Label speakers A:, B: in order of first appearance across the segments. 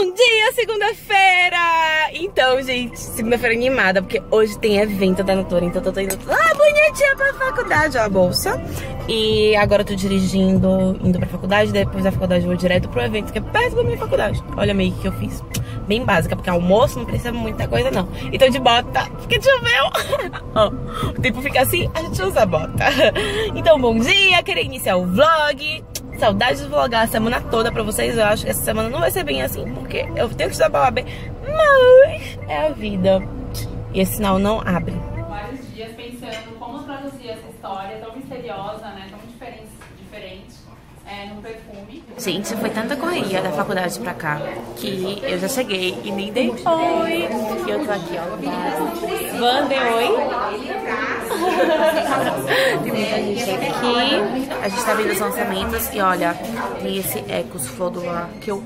A: Bom dia, segunda-feira! Então, gente, segunda-feira animada, porque hoje tem evento da Natura, então eu tô indo bonitinha pra faculdade, ó, a bolsa. E agora eu tô dirigindo, indo pra faculdade, depois da faculdade eu vou direto pro evento, que é perto da minha faculdade. Olha a make que eu fiz, bem básica, porque almoço não precisa muita coisa não. Então de bota, porque choveu. Ó, o tempo fica assim, a gente usa bota. Então, bom dia, queria iniciar o vlog. Saudades de vlogar a semana toda pra vocês. Eu acho que essa semana não vai ser bem assim, porque eu tenho que estudar pra OAB, mas é a vida. E esse sinal não abre.
B: Vários dias pensando como traduzir essa história tão misteriosa, né, tão diferente no perfume.
A: Gente, foi tanta correria da faculdade pra cá que eu já cheguei e nem dei oi. E eu tô aqui, ó. Wander, oi. Tem muita gente aqui. A gente tá vendo os lançamentos e olha, tem esse Ecos Flor do Ar que eu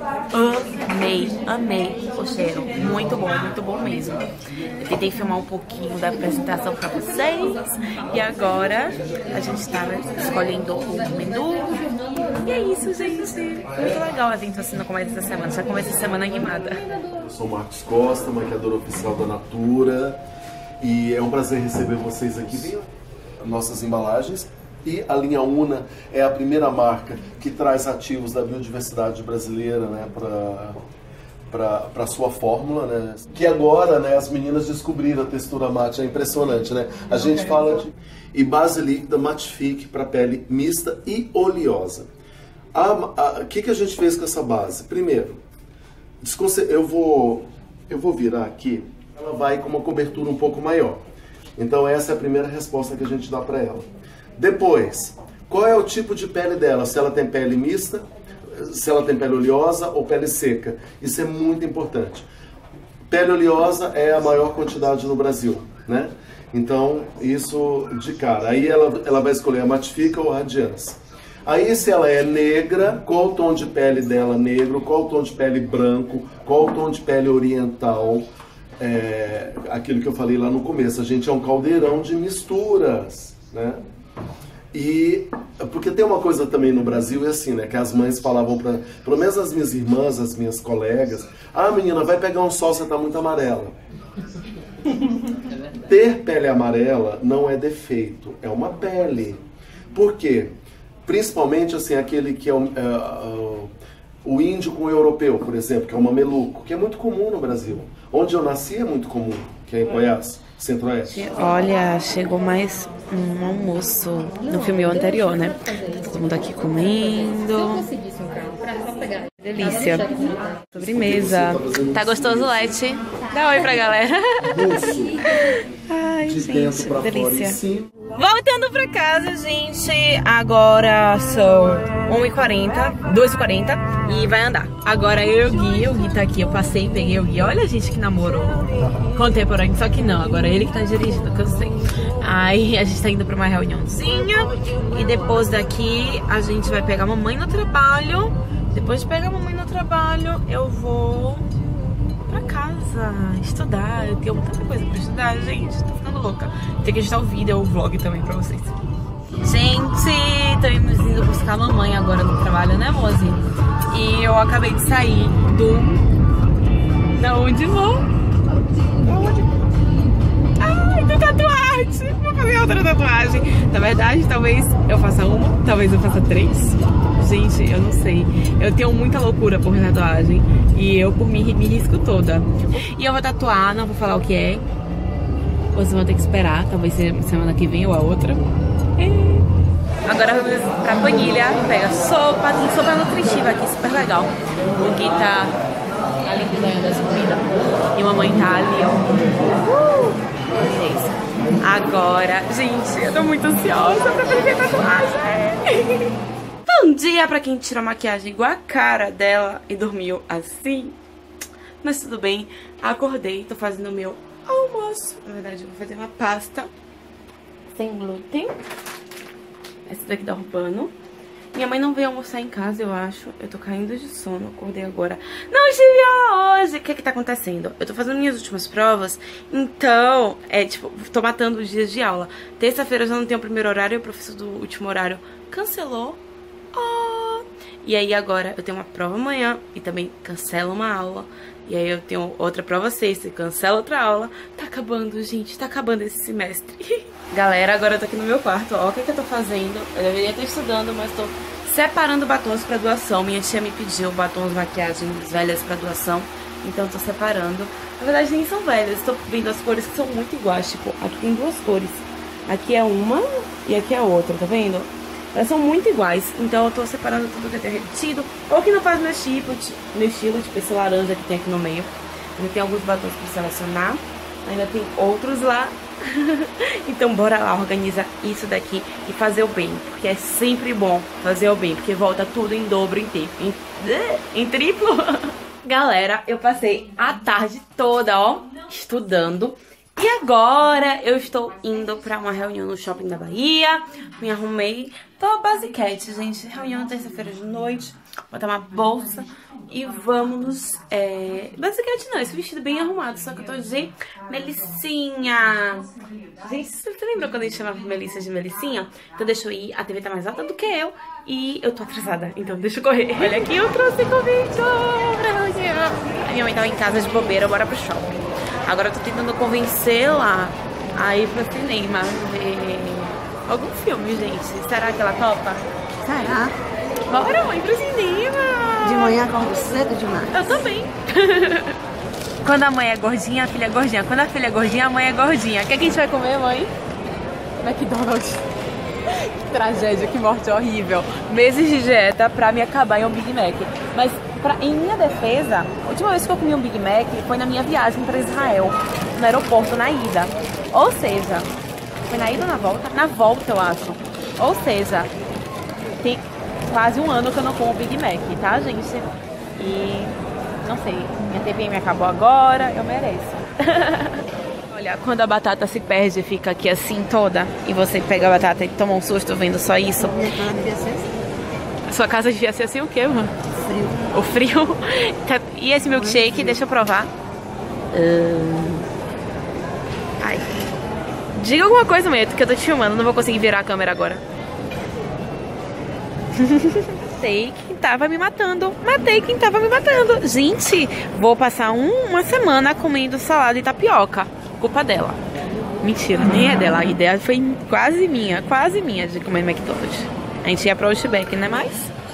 A: amei o cheiro. Muito bom mesmo. Eu tentei filmar um pouquinho da apresentação pra vocês e agora a gente tá escolhendo o menu. E é isso, gente. Muito legal o evento assim no começo da semana. Já começa a semana animada.
C: Eu sou o Marcos Costa, maquiador oficial da Natura. E é um prazer receber vocês aqui. Vem nossas embalagens. E a linha Una é a primeira marca que traz ativos da biodiversidade brasileira, né, para sua fórmula, né? Que agora, né, as meninas descobriram a textura mate, é impressionante, né? A gente fala de... E base líquida Matifique para pele mista e oleosa. O que a gente fez com essa base? Primeiro, eu vou virar aqui, ela vai com uma cobertura um pouco maior. Então essa é a primeira resposta que a gente dá para ela. Depois, qual é o tipo de pele dela? Se ela tem pele mista, se ela tem pele oleosa ou pele seca. Isso é muito importante. Pele oleosa é a maior quantidade no Brasil, né? Então, isso de cara. Aí ela vai escolher a Matifica ou a Radiance. Aí, se ela é negra, qual o tom de pele dela negro, qual o tom de pele branco, qual o tom de pele oriental. Aquilo que eu falei lá no começo, a gente é um caldeirão de misturas, né? E porque tem uma coisa também no Brasil, é assim, né, que as mães falavam para, pelo menos as minhas irmãs, as minhas colegas, menina, vai pegar um sol, você tá muito amarela. Ter pele amarela não é defeito, é uma pele. Por quê? Principalmente assim, aquele que é o índio com o europeu, por exemplo, que é o mameluco, que é muito comum no Brasil. Onde eu nasci é muito comum, que é em Goiás, Centro-Oeste.
A: Olha, chegou mais um almoço no filme anterior, né? Todo mundo aqui comendo. Delícia. Sobremesa. Tá gostoso, Leti? Dá oi pra galera. Ai, gente, delícia. Voltando pra casa, gente. Agora são 1h40, 2h40 e vai andar. Agora eu e o Gui tá aqui. Eu passei e peguei o Gui. Olha a gente que namorou contemporâneo, só que não. Agora ele que tá dirigindo, que eu sei. Aí a gente tá indo pra uma reuniãozinha e depois daqui a gente vai pegar a mamãe no trabalho. Depois de pegar a mamãe no trabalho, eu vou pra casa estudar. Eu tenho muita coisa pra estudar, gente. Tô ficando louca. Tem que editar o vídeo, o vlog também pra vocês. Gente, estamos indo buscar a mamãe agora no trabalho, né, Mozi? E eu acabei de sair da onde vou? Ai, do tatuagem! Vou fazer outra tatuagem. Na verdade, talvez eu faça uma, talvez eu faça 3. Gente, eu não sei. Eu tenho muita loucura por tatuagem. E eu, por mim, me risco toda. E eu vou tatuar, não vou falar o que é. Vocês vão ter que esperar. Talvez semana que vem ou a outra. Agora vamos pra Panilha. Pega sopa. Tem sopa nutritiva aqui, super legal. O Gui tá ali cuidando das comidas. E a mamãe tá ali, ó. Agora, gente, eu tô muito ansiosa pra fazer tatuagem. Bom dia pra quem tirou a maquiagem igual a cara dela e dormiu assim. Mas tudo bem, acordei, tô fazendo o meu almoço. Na verdade, eu vou fazer uma pasta sem glúten. Essa daqui da Urbano. Minha mãe não veio almoçar em casa, eu acho. Eu tô caindo de sono, acordei agora. Não estive aula hoje! O que é que tá acontecendo? Eu tô fazendo minhas últimas provas, então, tipo, tô matando os dias de aula. Terça-feira eu já não tenho o primeiro horário, o professor do último horário cancelou. E aí agora eu tenho uma prova amanhã e também cancelo uma aula. E aí eu tenho outra prova sexta e cancelo outra aula. Tá acabando, gente, tá acabando esse semestre. Galera, agora eu tô aqui no meu quarto, ó, o que eu tô fazendo? Eu deveria estar estudando, mas tô separando batons pra doação. Minha tia me pediu batons, maquiagens velhas pra doação, então eu tô separando. Na verdade nem são velhas, tô vendo as cores que são muito iguais, tipo, aqui tem duas cores. Aqui é uma e aqui é outra, tá vendo? Elas são muito iguais, então eu tô separando tudo que eu tenho repetido, ou que não faz meu estilo, tipo esse laranja que tem aqui no meio. Ainda tem alguns batons pra selecionar, ainda tem outros lá. Então bora lá organizar isso daqui e fazer o bem, porque é sempre bom fazer o bem, porque volta tudo em dobro, em triplo. Galera, eu passei a tarde toda, ó, estudando. E agora eu estou indo pra uma reunião no shopping da Bahia. Me arrumei, tô basiquete, gente. Reunião terça-feira de noite. Botar uma bolsa e vamos... Basiquete não, esse vestido bem arrumado. Só que eu tô de Melicinha. Gente, você lembra quando a gente chamava Melissa de Melicinha? Então deixa eu ir, a TV tá mais alta do que eu. E eu tô atrasada, então deixa eu correr. Olha aqui, eu trouxe convite pra reunião. A minha mãe tava em casa de bobeira, bora pro shopping. Agora eu tô tentando convencê-la a ir pro cinema ver algum filme, gente. Será que ela topa?
D: Será?
A: Bora, mãe, pro cinema!
D: De manhã acordo cedo demais.
A: Eu também. Quando a mãe é gordinha, a filha é gordinha. Quando a filha é gordinha, a mãe é gordinha. O que a gente vai comer, mãe? McDonald's. Que tragédia, que morte horrível. Meses de dieta pra me acabar em um Big Mac. Mas... em minha defesa, a última vez que eu comi um Big Mac foi na minha viagem para Israel, no aeroporto, na ida. Ou seja, foi na ida ou na volta? Na volta, eu acho. Ou seja, tem quase um ano que eu não como Big Mac, tá, gente? E não sei, minha TPM acabou agora, eu mereço. Olha, quando a batata se perde e fica aqui assim toda, e você pega a batata e toma um susto vendo só isso.
D: Minha casa devia ser assim.
A: A sua casa devia ser assim o quê, mano? O frio. E esse milkshake, deixa eu provar. Ai. Diga alguma coisa, mãe, que eu tô te filmando, não vou conseguir virar a câmera agora. Matei quem tava me matando. Matei quem tava me matando. Gente, vou passar uma semana comendo salada e tapioca. Culpa dela. Mentira, nem é dela. A ideia foi quase minha de comer McDonald's. A gente ia pra Outback, não é mais?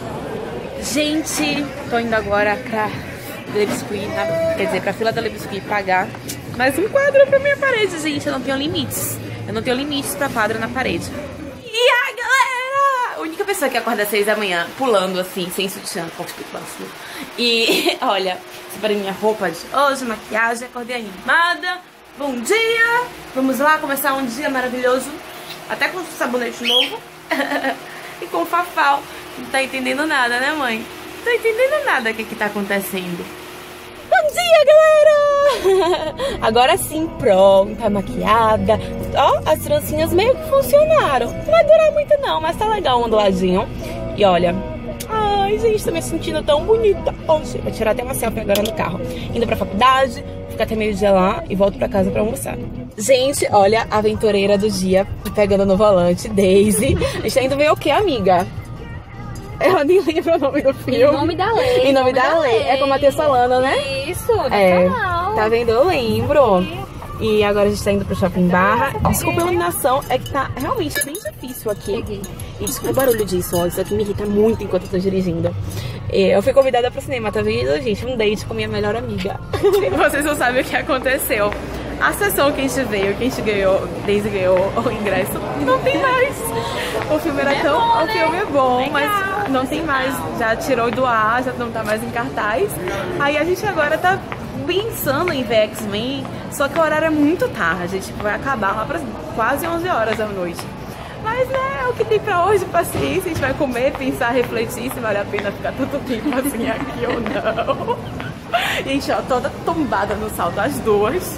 A: Gente, tô indo agora pra Le Biscuit, quer dizer, pra fila da Le Biscuit pagar mais um quadro pra minha parede, gente. Eu não tenho limites. Eu não tenho limites pra quadro na parede. E a galera! A única pessoa que acorda às 6 da manhã, pulando assim, sem sutiã, conspicúoso. E olha, separei minha roupa de hoje, maquiagem, acordei animada. Bom dia! Vamos lá começar um dia maravilhoso. Até com sabonete novo. E com o Fafal. Não tá entendendo nada, né, mãe? Não tá entendendo nada do que tá acontecendo. Bom dia, galera! Agora sim, pronta, maquiada. Ó, as trancinhas meio que funcionaram. Não vai durar muito não, mas tá legal um do ladinho. E olha... Ai, gente, tô me sentindo tão bonita. Hoje, vou tirar até uma selfie agora no carro. Indo pra faculdade, ficar até meio-dia lá e volto pra casa pra almoçar. Gente, olha a aventureira do dia pegando no volante, Daisy. A gente tá indo ver o que, amiga? Ela nem lembra o nome do filme.
B: Em Nome da Lei.
A: Em Nome da Lei. É com a Matheus Solano, né?
B: Isso,
A: é. Tá vendo? Eu lembro. E agora a gente tá indo pro Shopping Barra. Desculpa a iluminação, é que tá realmente bem difícil aqui. E desculpa o barulho disso, ó, isso aqui me irrita muito enquanto eu tô dirigindo. Eu fui convidada pro cinema, tá vendo, gente? Um date com minha melhor amiga. Vocês não sabem o que aconteceu. A sessão que a gente veio, que a gente ganhou, Daisy ganhou o ingresso, não tem mais. O filme era tão... O filme é bom, mas não tem mais. Já tirou do ar, já não tá mais em cartaz. Aí a gente agora tá pensando em ver X-Men, só que o horário é muito tarde, tipo, vai acabar lá para quase 11 horas da noite. Mas é o que tem pra hoje, paciência, a gente vai comer, pensar, refletir se vale a pena ficar tanto tempo assim aqui ou não. Gente, ó, toda tombada no salto, as duas.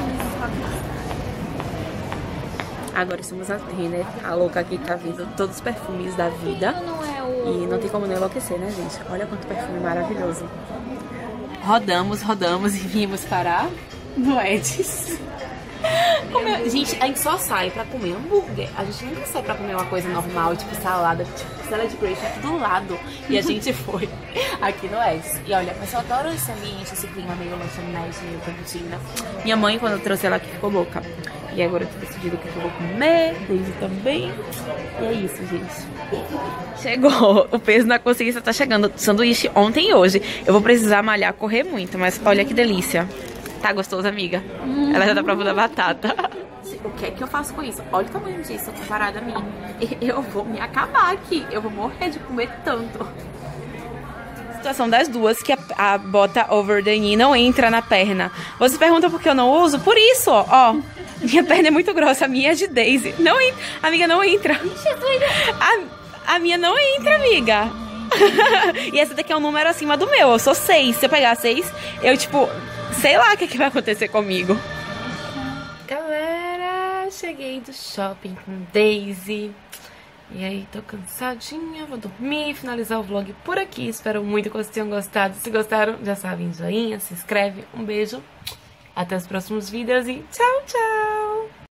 A: Agora estamos na Renner, a louca aqui tá vendo todos os perfumes da vida. E não tem como não enlouquecer, né, gente? Olha quanto perfume maravilhoso. Rodamos e vimos parar no Edis. Gente, a gente só sai pra comer hambúrguer. A gente nunca sai pra comer uma coisa normal, tipo salada, tipo celebration aqui do lado. E a gente foi aqui no Edis. E olha, mas eu adoro esse ambiente, esse clima meio lanchonete, meio cantina. Minha mãe, quando eu trouxe ela aqui, ficou louca. E agora eu tô decidindo o que eu vou comer, Daisy também. E é isso, gente. Chegou, o peso na consciência tá chegando. Sanduíche ontem e hoje. Eu vou precisar malhar, correr muito, mas olha que delícia. Tá gostoso, amiga? Ela já tá provando a batata. O que é que eu faço com isso? Olha o tamanho disso comparado a mim. Eu vou me acabar aqui. Eu vou morrer de comer tanto. Situação das duas, que a bota over the knee não entra na perna. Você pergunta por que eu não uso? Por isso, ó. Minha perna é muito grossa, a minha é de Daisy. Não entra. Amiga, não entra. A minha não entra, amiga. E essa daqui é um número acima do meu. Eu sou 6. Se eu pegar 6, eu, tipo, sei lá o que vai acontecer comigo. Galera, cheguei do shopping com Daisy. E aí, tô cansadinha, vou dormir, finalizar o vlog por aqui. Espero muito que vocês tenham gostado. Se gostaram, já sabem, joinha, se inscreve. Um beijo, até os próximos vídeos e tchau, tchau!